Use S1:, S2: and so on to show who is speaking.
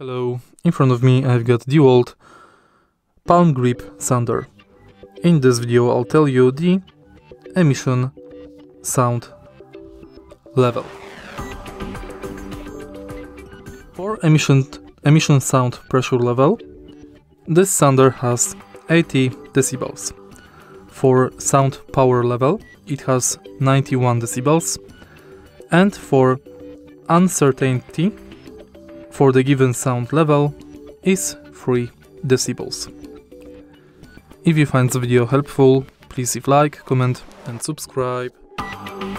S1: Hello, in front of me I've got DEWALT Palm Grip Sounder. In this video I'll tell you the emission sound level. For emission sound pressure level, this sounder has 80 decibels. For sound power level, it has 91 decibels, and for uncertainty for the given sound level is 3 decibels. If you find the video helpful, please leave like, comment and subscribe.